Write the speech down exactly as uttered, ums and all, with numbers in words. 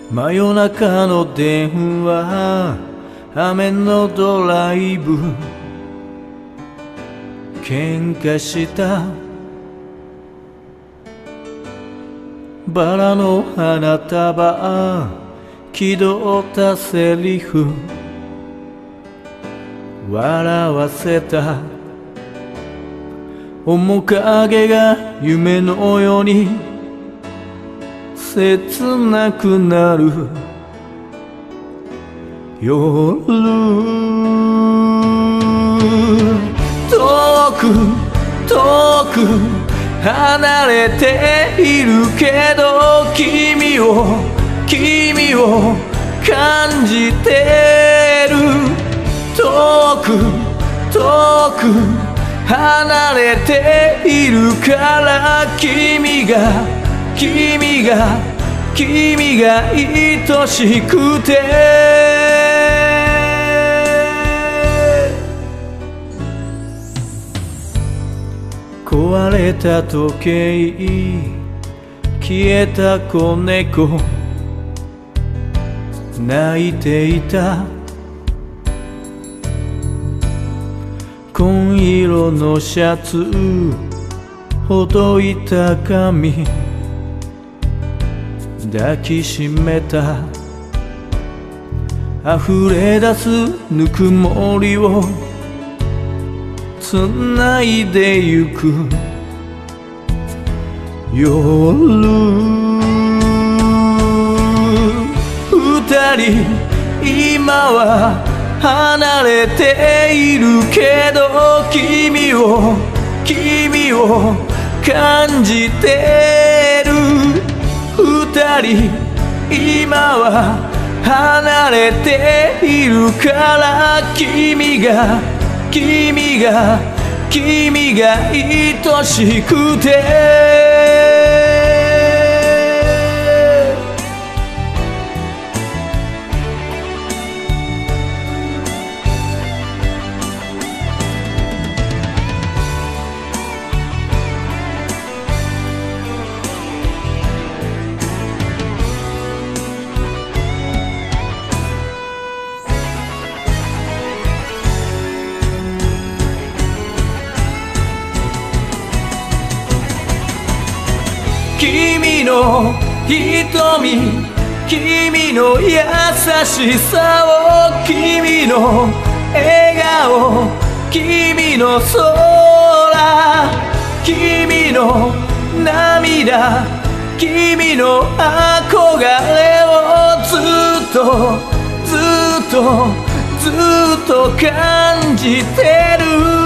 真夜中の電話、雨のドライブ、喧嘩したバラの花束、気取ったセリフ、笑わせた面影が夢のように切なくなる夜、遠く遠く離れているけど君を君を感じてる、遠く遠く離れているから君が君が君が愛しくて、壊れた時計、消えた子猫、泣いていた紺色のシャツ、ほどいた髪、抱きしめた溢れ出すぬくもりをつないでゆく夜、二人今は離れているけど君を君を感じてる、二人今は離れているから君が君が君が愛しくて、君の瞳、君の優しさを、君の笑顔、君の空、君の涙、君の憧れをずっとずっとずっと感じてる。